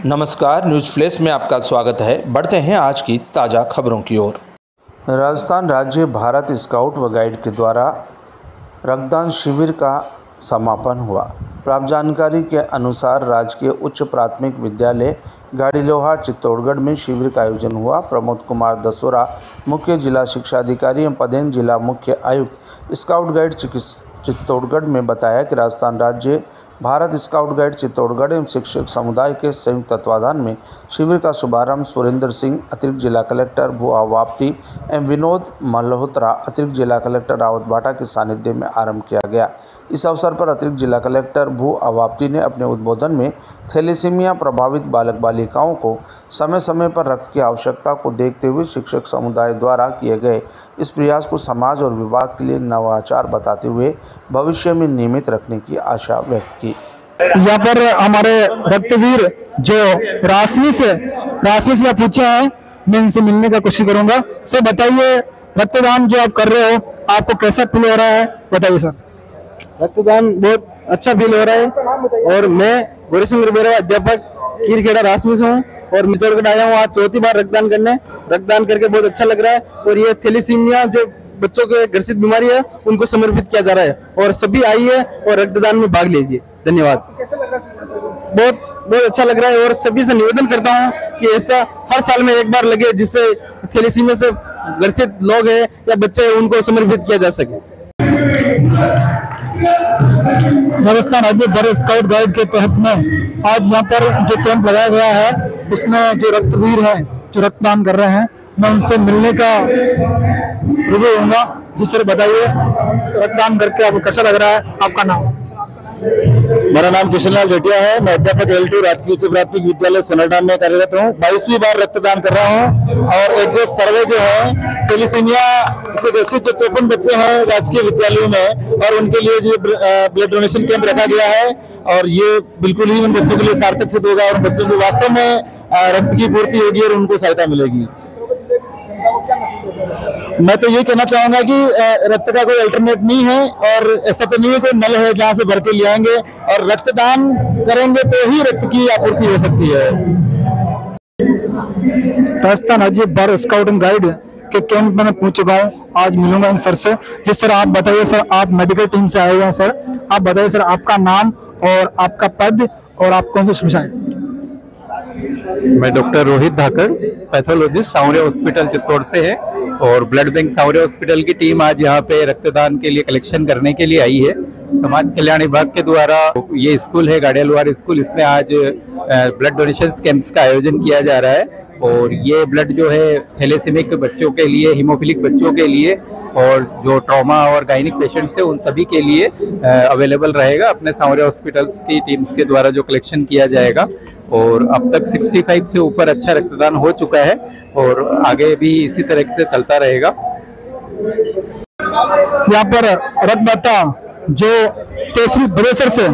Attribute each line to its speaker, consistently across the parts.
Speaker 1: नमस्कार, news flash में आपका स्वागत है। बढ़ते हैं आज की ताज़ा खबरों की ओर। राजस्थान राज्य भारत स्काउट व गाइड के द्वारा रक्तदान शिविर का समापन हुआ। प्राप्त जानकारी के अनुसार राजकीय उच्च प्राथमिक विद्यालय गाड़ीलोहार चित्तौड़गढ़ में शिविर का आयोजन हुआ। प्रमोद कुमार दसोरा, मुख्य जिला शिक्षा अधिकारी एवं पदेन जिला मुख्य आयुक्त स्काउट गाइड चित्तौड़गढ़ में बताया कि राजस्थान राज्य भारत स्काउट गाइड चित्तौड़गढ़ एवं शिक्षक समुदाय के संयुक्त तत्वाधान में शिविर का शुभारंभ सुरेंद्र सिंह, अतिरिक्त जिला कलेक्टर भू आवाप्ती एवं विनोद मल्होत्रा, अतिरिक्त जिला कलेक्टर रावतभाटा के सानिध्य में आरंभ किया गया। इस अवसर पर अतिरिक्त जिला कलेक्टर भू आवाप्ती ने अपने उद्बोधन में थैलेसीमिया प्रभावित बालक बालिकाओं को समय समय पर रक्त की आवश्यकता को देखते हुए शिक्षक समुदाय द्वारा किए गए इस प्रयास को समाज और विभाग के लिए नवाचार बताते हुए भविष्य में नियमित रखने की आशा व्यक्त की।
Speaker 2: यहाँ पर हमारे रक्तवीर जो राशि से पूछे हैं, मैं इनसे मिलने का कोशिश करूंगा। सर बताइए, रक्तदान जो आप कर रहे हो आपको कैसा फील हो रहा है, बताइए सर।
Speaker 3: रक्तदान बहुत अच्छा फील हो रहा है और मैं गौरी सिंह रुबेरा अध्यापक कीरखेड़ा रासमी से हूँ और चित्तौड़गढ़ आया हूँ आज चौथी बार रक्तदान करके बहुत अच्छा लग रहा है। और ये थैलेसीमिया जो बच्चों को ग्रसित बीमारी है उनको समर्पित किया जा रहा है और सभी आइए और रक्तदान में भाग लीजिए। धन्यवाद। बहुत अच्छा लग रहा है और सभी से निवेदन करता हूँ कि ऐसा हर साल में एक बार लगे जिससे थैलेसीमिया से ग्रसित लोग हैं या बच्चे हैं उनको समर्पित किया जा सके।
Speaker 2: राजस्थान राज्य भारत स्काउट गाइड के तहत में आज यहाँ पर जो कैंप लगाया गया है उसमें जो रक्तवीर हैं जो रक्तदान कर रहे हैं, मैं उनसे मिलने का रुझान होऊंगा। जी सर बताइए, रक्तदान करके आपको कैसा लग रहा है, आपका नाम?
Speaker 3: मेरा नाम किशनलाल जेठिया है। मैं अध्यापक L2 राजकीय उच्च प्राथमिक विद्यालय सोनाडा में कार्यरत हूँ। 22वीं बार रक्तदान कर रहा हूँ और एक जो सर्वे जो है थैलेसीमिया से ग्रसित जो 54 बच्चे हैं राजकीय विद्यालयों में और उनके लिए जो ब्लड डोनेशन कैंप रखा गया है और ये बिल्कुल ही उन बच्चों के लिए सार्थक सिद्ध होगा और बच्चों को वास्तव में रक्त की पूर्ति होगी और उनको सहायता मिलेगी। मैं तो ये कहना चाहूंगा कि रक्त का कोई अल्टरनेट नहीं है और ऐसा तो नहीं है कोई नल है जहां से भर के ले आएंगे और रक्तदान करेंगे तो ही रक्त की आपूर्ति हो सकती है।
Speaker 2: राजस्थान राज्य भारत स्काउट एंड गाइड के कैंप में मैं पहुंच चुका हूँ। आज मिलूंगा इन सर से। जिस सर आप बताइए, सर आप मेडिकल टीम से आए हुए हैं। सर आप बताइए सर आपका नाम और आपका पद और आप कौन सी सुविधाएं?
Speaker 4: मैं doctor Rohit Dhakad, pathologist, Saware hospital Chittor से है और ब्लड बैंक सावरे हॉस्पिटल की टीम आज यहाँ पे रक्तदान के लिए कलेक्शन करने के लिए आई है। समाज कल्याण विभाग के द्वारा ये स्कूल है गाड़ीलोहार स्कूल, इसमें आज ब्लड डोनेशन कैंप्स का आयोजन किया जा रहा है और ये ब्लड जो है थैलेसीमिक बच्चों के लिए, हीमोफिलिक बच्चों के लिए और जो ट्रॉमा और गायनिक पेशेंट्स है उन सभी के लिए अवेलेबल रहेगा। अपने सावरे हॉस्पिटल्स की टीम्स के द्वारा जो कलेक्शन किया जाएगा और अब तक 65 से ऊपर अच्छा रक्तदान हो चुका है और आगे भी इसी तरह से चलता रहेगा।
Speaker 2: यहाँ पर रक्तदाता जो तहसील बड़ेसर से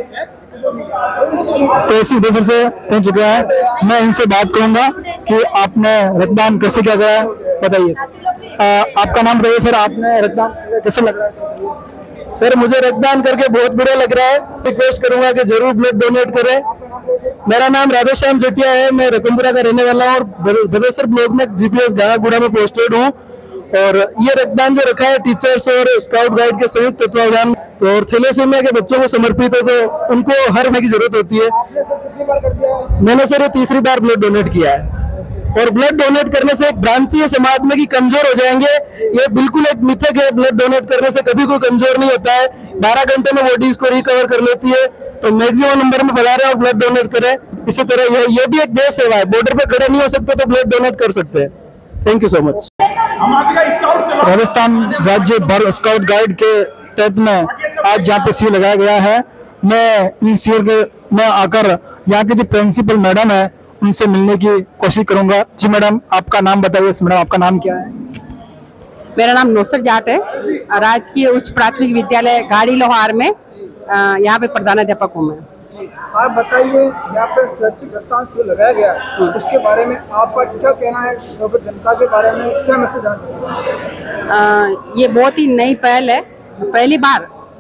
Speaker 2: पहुंच चुके हैं, मैं इनसे बात करूंगा कि आपने रक्तदान कैसे किया गया है, बताइए। आपका नाम बताइए सर, आपने रक्तदान कैसे लग रहा है?
Speaker 3: सर मुझे रक्तदान करके बहुत बुरा लग रहा है। रिक्वेस्ट करूंगा कि जरूर ब्लड डोनेट करें। मेरा नाम राधेश्याम जेठिया है, मैं रकमपुरा का रहने वाला हूँ और बदेसर ब्लॉक में GPS गाड़ागुड़ा में पोस्टेड हूँ और ये रक्तदान जो रखा है टीचर्स और स्काउट गाइड के संयुक्त तत्वावधान तो और थैलेसीमिया के बच्चों को समर्पित है तो उनको हर महीने की जरूरत होती है। मैंने सर ये तीसरी बार ब्लड डोनेट किया है और ब्लड डोनेट करने से एक भ्रांति है समाज में कि कमजोर हो जाएंगे। ये बिल्कुल एक मिथक है। ब्लड डोनेट करने से कभी कोई कमजोर नहीं होता है। 12 घंटे में बॉडी इसको रिकवर कर लेती है। तो मैक्सिमम नंबर में बता रहे हैं और ब्लड डोनेट करें। इसी तरह ये भी एक देश सेवा है। बॉर्डर पे खड़े नहीं हो सकते तो ब्लड डोनेट कर सकते हैं। Thank you so much.
Speaker 2: Rajasthan राज्य भारत स्काउट गाइड के तहत में आज यहाँ पे शिविर लगाया गया है। मैं इन शिविर के में आकर यहाँ के जो प्रिंसिपल मैडम है उनसे मिलने की कोशिश करूंगा। जी मैडम, आपका नाम बताइए। मैडम आपका नाम क्या है?
Speaker 5: मेरा नाम नौसर जाट है, राजकीय उच्च प्राथमिक विद्यालय गाड़ीलोहार में यहाँ पे प्रधानाध्यापक हूँ मैं।
Speaker 6: आप बताइए, यहाँ पे स्वैच्छिक रक्तदान शिविर लगाया गया है, उसके बारे में आपका क्या कहना है? जनता के बारे में क्या मैसेज आना चाहिए?
Speaker 5: ये बहुत ही नई पहल है। पहली बार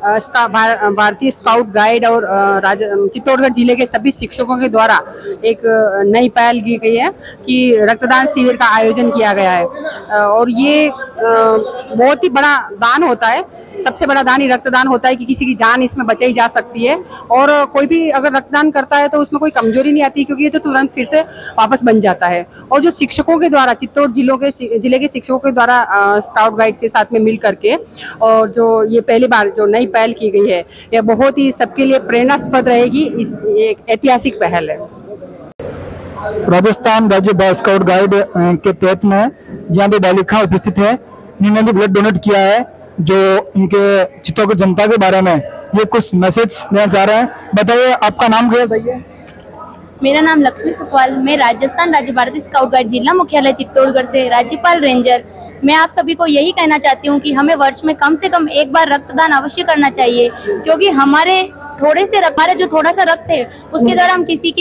Speaker 5: भारतीय स्काउट गाइड और चित्तौड़गढ़ जिले के सभी शिक्षकों के द्वारा एक नई पहल की गई है कि रक्तदान शिविर का आयोजन किया गया है। और ये बहुत ही बड़ा दान होता है। सबसे बड़ा दान ही रक्तदान होता है कि किसी की जान इसमें बचाई जा सकती है। और कोई भी अगर रक्तदान करता है तो उसमें कोई कमजोरी नहीं आती, क्योंकि ये तो तुरंत फिर से वापस बन जाता है। और जो शिक्षकों के द्वारा चित्तौड़ जिले के शिक्षकों के द्वारा स्काउट गाइड के साथ में मिल करके और जो ये पहली बार जो नई पहल की गई है, यह बहुत ही सबके लिए प्रेरणास्पद रहेगी। इस एक ऐतिहासिक पहल है।
Speaker 2: राजस्थान राज्य स्काउट गाइड के तहत में यहाँ पे बालिका उपस्थित है। इन्होंने भी ब्लड डोनेट किया है, जो इनके चित्तौड़गढ़ जनता के बारे में ये कुछ मैसेज देना चाह रहे हैं। बताइए आपका नाम क्या है? बताइए।
Speaker 7: मेरा नाम लक्ष्मी सुकवाल, मैं राजस्थान राज्य भारतीय स्काउट गाइड जिला मुख्यालय चित्तौड़गढ़ से राज्यपाल रेंजर। मैं आप सभी को यही कहना चाहती हूँ कि हमें वर्ष में कम से कम एक बार रक्तदान अवश्य करना चाहिए, क्योंकि हमारे जो थोड़ा सा रक्त है उसके द्वारा हम किसी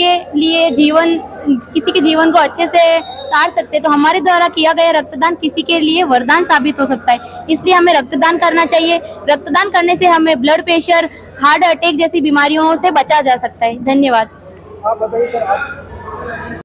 Speaker 7: के जीवन को अच्छे से तार सकते हैं। तो हमारे द्वारा किया गया रक्तदान किसी के लिए वरदान साबित हो सकता है, इसलिए हमें रक्तदान करना चाहिए। रक्तदान करने से हमें ब्लड प्रेशर, हार्ट अटैक जैसी बीमारियों से बचा जा सकता है। धन्यवाद।
Speaker 6: आप बताइए सर, आप